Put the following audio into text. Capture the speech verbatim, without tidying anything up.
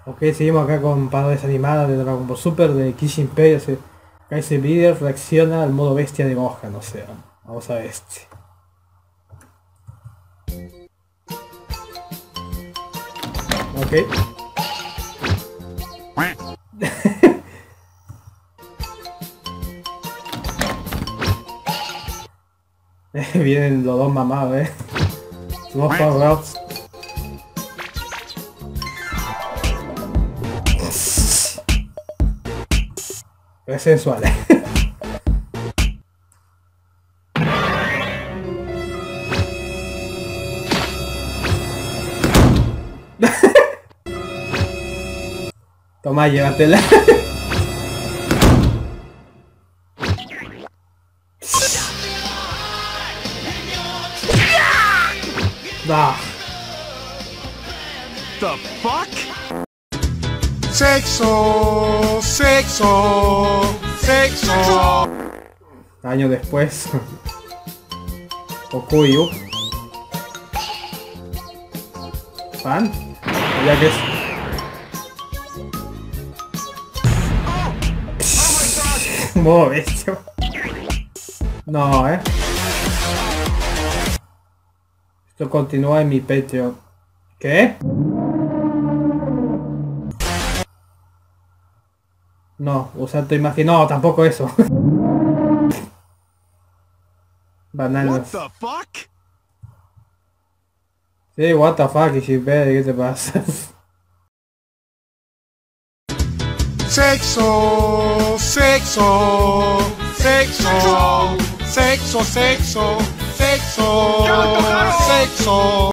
Ok, seguimos acá con parodias animadas de Dragon Ball Super, de Kishi Imperio. Kaiser Beater reacciona al modo bestia de Gohan, o sea, vamos a ver este. Ok. Vienen los dos mamados, eh. Dos power-ups. Es sensual, eh. Toma, llévatela. No. The fuck? Sexo, sexo, sexo. Años después. Okuyu. ¿Fan? Ya que es. Modo bestia. No, eh. Esto continúa en mi Patreon. ¿Qué? No, usar tu imagen. No, tampoco eso. Bananas. What the fuck? Sí, what the fuck, Ishibere, ¿qué te pasa? Sexo, sexo, sexo, sexo, sexo, sexo, sexo.